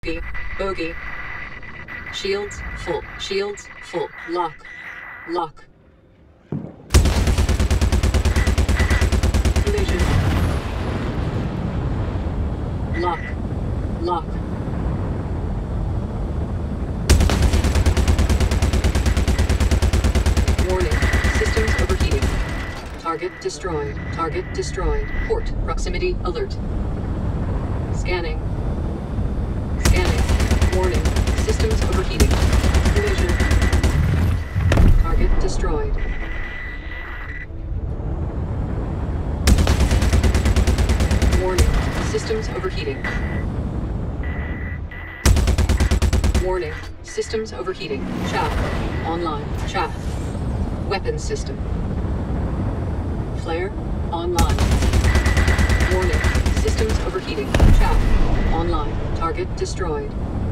Bogey. Bogey. Shields full. Shields full. Lock. Lock. Collision. Lock. Lock. Warning. Systems overheating. Target destroyed. Target destroyed. Port proximity alert. Scanning. Scanning. Warning. Systems overheating. Collision. Target destroyed. Warning. Systems overheating. Warning. Systems overheating. Chaff. Online. Chaff. Weapons system. Flare. Online. Warning. Systems overheating. Chaff. Online. Target destroyed.